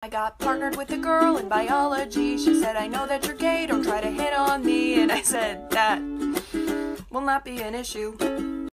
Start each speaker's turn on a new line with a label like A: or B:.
A: I got partnered with a girl in biology. She said, I know that you're gay, don't try to hit on me. And I said, that will not be an issue.